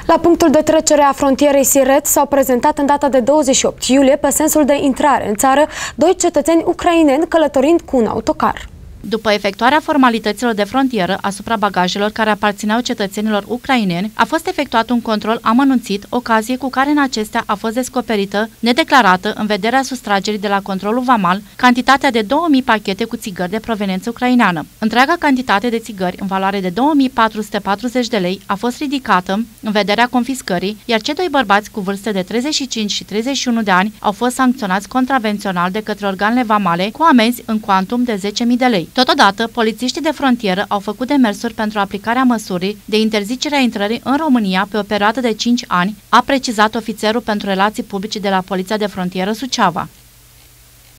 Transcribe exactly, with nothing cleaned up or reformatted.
La punctul de trecere a frontierei Siret s-au prezentat în data de douăzeci și opt iulie pe sensul de intrare în țară doi cetățeni ucraineni călătorind cu un autocar. După efectuarea formalităților de frontieră asupra bagajelor care aparțineau cetățenilor ucraineni, a fost efectuat un control amănunțit, ocazie cu care în acestea a fost descoperită, nedeclarată, în vederea sustragerii de la controlul vamal, cantitatea de două mii pachete cu țigări de proveniență ucraineană. Întreaga cantitate de țigări, în valoare de două mii patru sute patruzeci de lei, a fost ridicată în vederea confiscării, iar cei doi bărbați cu vârste de treizeci și cinci și treizeci și unu de ani au fost sancționați contravențional de către organele vamale cu amenzi în cuantum de zece mii de lei. Totodată, polițiștii de frontieră au făcut demersuri pentru aplicarea măsurii de interzicere a intrării în România pe o perioadă de cinci ani, a precizat ofițerul pentru relații publice de la Poliția de Frontieră Suceava.